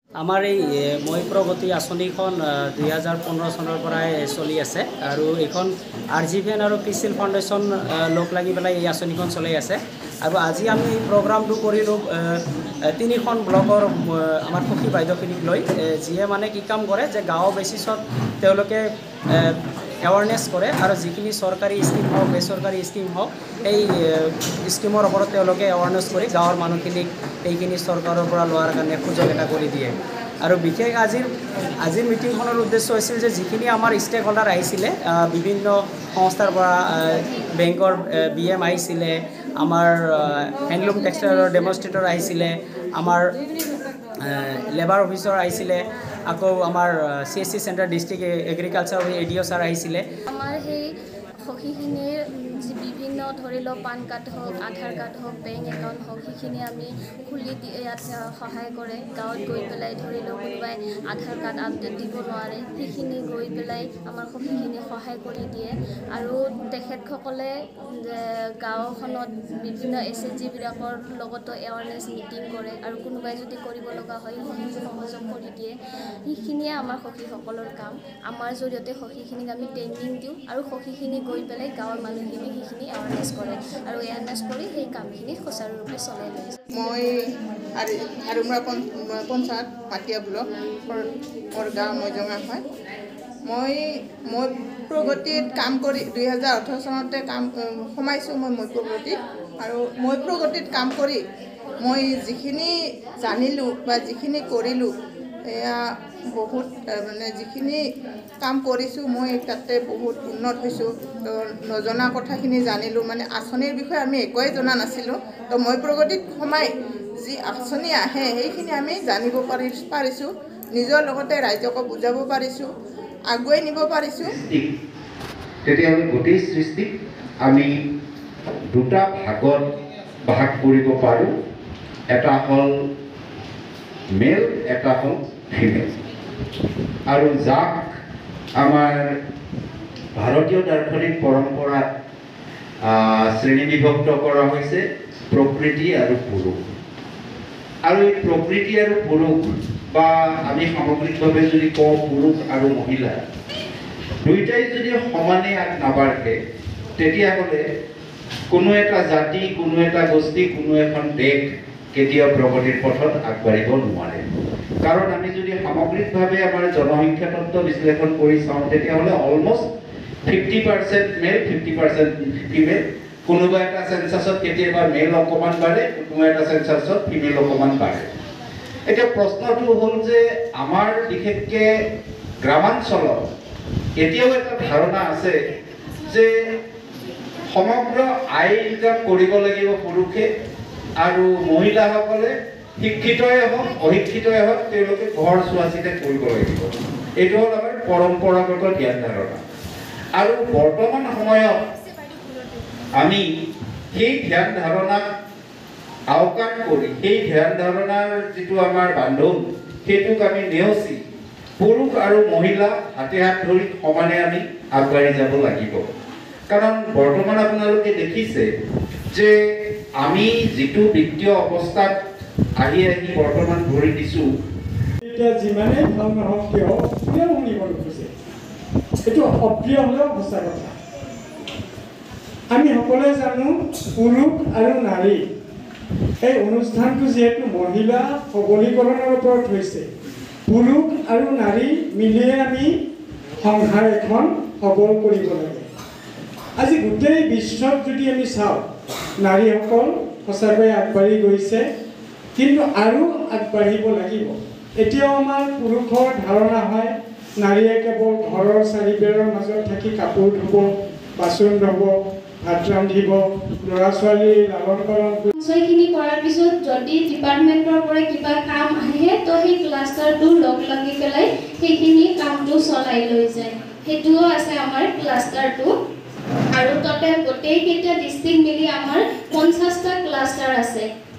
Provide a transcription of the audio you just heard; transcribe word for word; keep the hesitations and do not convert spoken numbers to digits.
আমাৰ এই মই প্ৰগতি আঁচনিখন দুই হাজাৰ পোন্ধৰ চনৰ পৰাই চলি আছে আৰু এইখন আৰ জি ভি এন আৰু পিছিল ফাউণ্ডেশ্যন লগ লাগি পেলাই এই আঁচনিখন চলি আছে আৰু আজি আমি এই প্ৰগ্ৰামটো কৰিলোঁ তিনিখন ব্লকৰ আমাৰ সখী বাইদেউখিনিক লৈ যিয়ে মানে কি কাম কৰে যে গাঁও বেচিছত তেওঁলোকে এৱাৰনেছ কৰে আৰু যিখিনি চৰকাৰী স্কিম হওক বেচৰকাৰী স্কিম হওক এই স্কিমৰ ওপৰত তেওঁলোকে এৱাৰনেছ কৰি গাঁৱৰ মানুহখিনিক এইখিনি চৰকাৰৰ পৰা লোৱাৰ কাৰণে সুযোগ এটা কৰি দিয়ে আৰু বিশেষ আজিৰ আজিৰ মিটিংখনৰ উদ্দেশ্য হৈছিল যে যিখিনি আমাৰ ষ্টেক হোল্ডাৰ আহিছিলে বিভিন্ন সংস্থাৰ পৰা বেংকৰ বি এম আহিছিলে আমাৰ হেণ্ডলুম টেক্সটাইলৰ ডেমনষ্ট্ৰেটৰ আহিছিলে আমাৰ লেবাৰ অফিচাৰ আহিছিলে আকৌ আমাৰ C S C centre district agriculture A D O' sir আহিছিলে আমাৰ সেই সখীখিনিৰ যি বিভিন্ন ধৰি লওক পান কাৰ্ড হওক আধাৰ কাৰ্ড হওক বেংক একাউণ্ট হওক সেইখিনি আমি খুলি দি ইয়াত সহায় কৰে গাঁৱত গৈ পেলাই ধৰি লওক কোনোবাই আধাৰ কাৰ্ড আপডেট দিব নোৱাৰে সেইখিনি গৈ পেলাই আমাৰ সখীখিনি সহায় কৰি দিয়ে আৰু তেখেতসকলে গাঁওখনত বিভিন্ন এছ এচ জিবিলাকৰ লগতো এৱাৰনেছ মিটিং কৰে আৰু কোনোবাই যদি কৰিব লগা হয় সেইখিনি সহযোগ কৰি দিয়ে সেইখিনিয়ে আমাৰ সখীসকলৰ কাম আমাৰ জৰিয়তে সখীখিনিক আমি ট্ৰেইনিং দিওঁ আৰু সখীখিনি গৈ পেলাই গাঁৱৰ মানুহখিনি সেইখিনি এৱাৰনেছ কৰে আৰু এৱাৰনেছ কৰি সেই কামখিনি সুচাৰুৰূপে চলাই লৈ যায়। মই হাৰুমৰা পঞ্চায়ত পাতিয়া ব্লক মোৰ গাঁও মৈজঙা হয়। মই মই প্ৰগতিত কাম কৰি দুই হাজাৰ ওঠৰ চনতে কাম সোমাইছোঁ মই মই প্ৰগতিত আৰু মই প্ৰগতিত কাম কৰি মই যিখিনি জানিলোঁ বা যিখিনি কৰিলোঁ এয়া বহুত মানে যিখিনি কাম কৰিছোঁ মই তাতে বহুত উন্নত হৈছোঁ তো নজনা কথাখিনি জানিলোঁ মানে আঁচনিৰ বিষয়ে আমি একোৱেই জনা নাছিলোঁ তো মই প্ৰগতিত সোমাই যি আঁচনি আহে সেইখিনি আমি জানিব পাৰি পাৰিছোঁ নিজৰ লগতে ৰাইজকো বুজাব পাৰিছোঁ আগুৱাই নিব পাৰিছোঁ। তেতিয়াহ'লে গোটেই সৃষ্টিক আমি দুটা ভাগত ভাগ কৰিব পাৰোঁ এটা হ'ল মেল এটা হ'ল ফিমেল আৰু যাক আমাৰ ভাৰতীয় দাৰ্শনিক পৰম্পৰাত শ্ৰেণীবিভক্ত কৰা হৈছে প্ৰকৃতি আৰু পুৰুষ আৰু এই প্ৰকৃতি আৰু পুৰুষ বা আমি সামগ্ৰিকভাৱে যদি কওঁ পুৰুষ আৰু মহিলা দুইটাই যদি সমানে আগ নাবাঢ়ে তেতিয়াহ'লে কোনো এটা জাতি কোনো এটা গোষ্ঠী কোনো এখন দেশ কেতিয়াও প্ৰগতিৰ পথত আগবাঢ়িব নোৱাৰে কাৰণ আমি যদি সামগ্ৰিকভাৱে আমাৰ জনসংখ্যা তত্ত্ব বিশ্লেষণ কৰি চাওঁ তেতিয়াহ'লে almost fifty percent male fifty percent female কোনোবা এটা চেঞ্চাছত কেতিয়াবা মেল অকণমান বাঢ়ে কোনোবা এটা চেঞ্চাছত ফিমেল অকণমান বাঢ়ে। এতিয়া প্ৰশ্নটো হ'ল যে আমাৰ বিশেষকৈ গ্ৰামাঞ্চলত এতিয়াও এটা ধাৰণা আছে যে সমগ্ৰ আয় ইনকাম কৰিব লাগিব পুৰুষে আৰু মহিলাসকলে শিক্ষিতই হওক অশিক্ষিতই হওক তেওঁলোকে ঘৰ চোৱা চিতা কৰিব লাগিব এইটো হ'ল আমাৰ পৰম্পৰাগত জ্ঞান ধাৰণা আৰু বৰ্তমান সময়ত আমি সেই ধ্যান ধাৰণাক আওকাণ কৰি সেই ধ্যান ধাৰণাৰ যিটো আমাৰ বান্ধোন সেইটোক আমি নেওচি পুৰুষ আৰু মহিলা হাতে হাত ধৰি সমানে আমি আগবাঢ়ি যাব লাগিব কাৰণ বৰ্তমান আপোনালোকে দেখিছে যে আমি যিটো বিত্তীয় অৱস্থাত আহি আহি বৰ্তমান ভৰি দিছোঁ এতিয়া যিমানেই ভাল নহওক কিয় কোনেও শুনিব নোখোজে এইটো অপ্ৰিয় হ'লেও সঁচা কথা আমি সকলোৱে জানো পুৰুষ আৰু নাৰী এই অনুষ্ঠানটো যিহেতু মহিলা সবলীকৰণৰ ওপৰত হৈছে পুৰুষ আৰু নাৰী মিলিয়ে আমি সংসাৰ এখন সবল কৰিব লাগে আজি গোটেই বিশ্বত যদি আমি চাওঁ নাৰীসকল সঁচাকৈ আগবাঢ়ি গৈছে কিন্তু আৰু আগবাঢ়িব লাগিব এতিয়াও আমাৰ পুৰুষৰ ধাৰণা হয় নাৰীয়ে কেৱল ঘৰৰ চাৰিবেৰৰ মাজত থাকি কাপোৰ ধুব বাচন ধুব ভাত ৰান্ধিব ল'ৰা ছোৱালী লালন পালন সঞ্চয়খিনি কৰাৰ পিছত যদি ডিপাৰ্টমেণ্টৰ পৰা কিবা কাম আহে তো সেই ক্লাষ্টাৰটো লগ লাগি পেলাই সেইখিনি কামটো চলাই লৈ যায় সেইটোও আছে আমাৰ ক্লাষ্টাৰটো আৰু টোটেল গোটেইকেইটা ডিষ্ট্ৰিক্ট মিলি আমাৰ পঞ্চাছটা ক্লাষ্টাৰ আছে